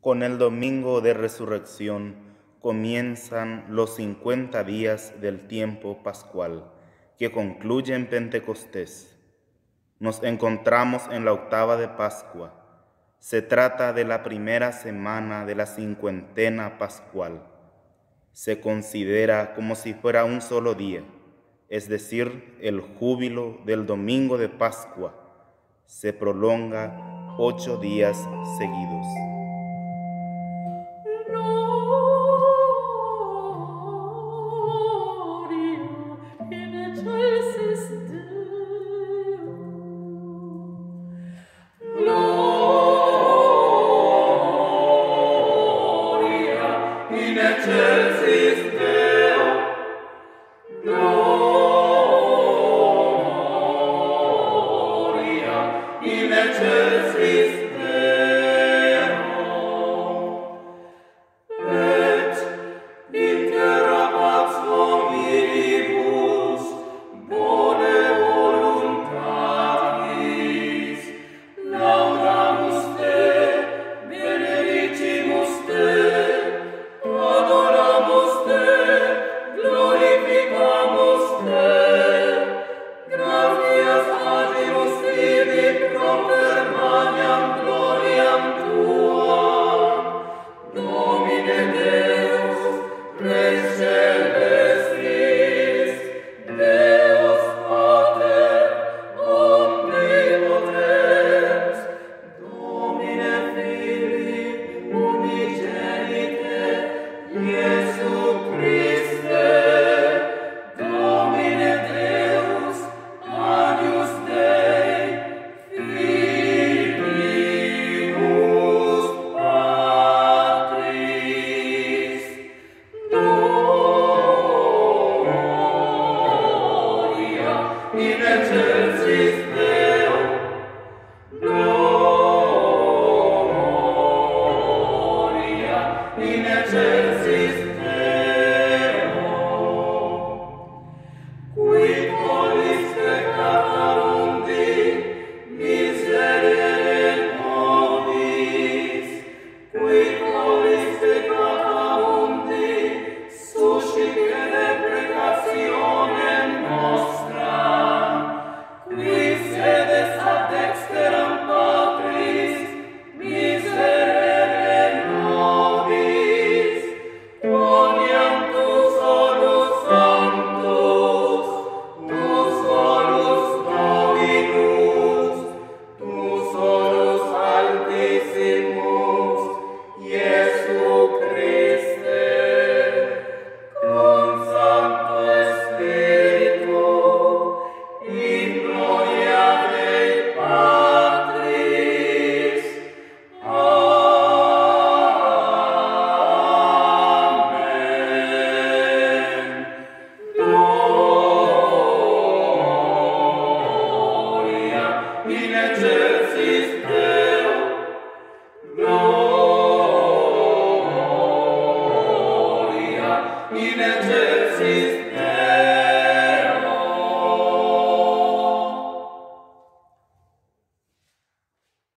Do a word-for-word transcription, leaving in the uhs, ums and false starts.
Con el domingo de resurrección comienzan los cincuenta días del tiempo pascual, que concluye en Pentecostés. Nos encontramos en la octava de Pascua. Se trata de la primera semana de la cincuentena pascual. Se considera como si fuera un solo día, es decir, el júbilo del domingo de Pascua se prolonga ocho días seguidos. In